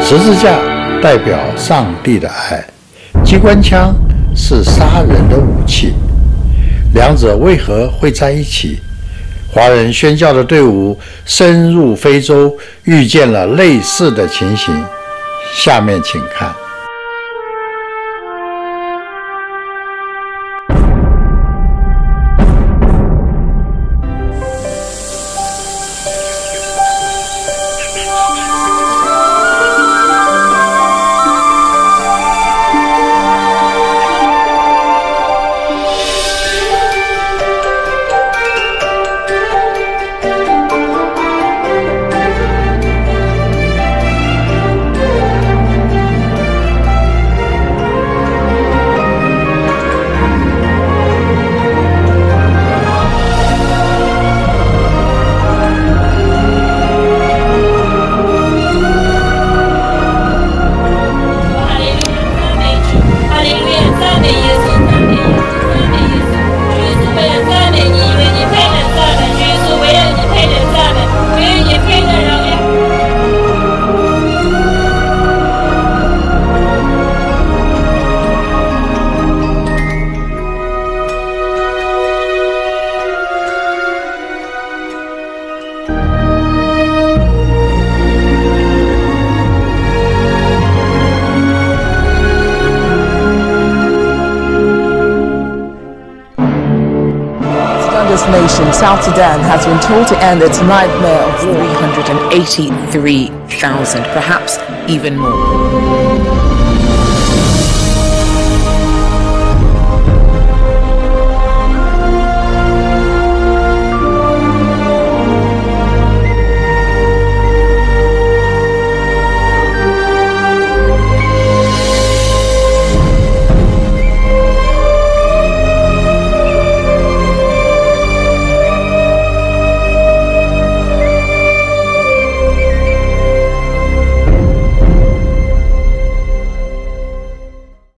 十字架代表上帝的爱，机关枪是杀人的武器，两者为何会在一起？华人宣教的队伍深入非洲，遇见了类似的情形。下面请看。 Nation, South Sudan has been told to end its nightmare of 383,000, perhaps even more.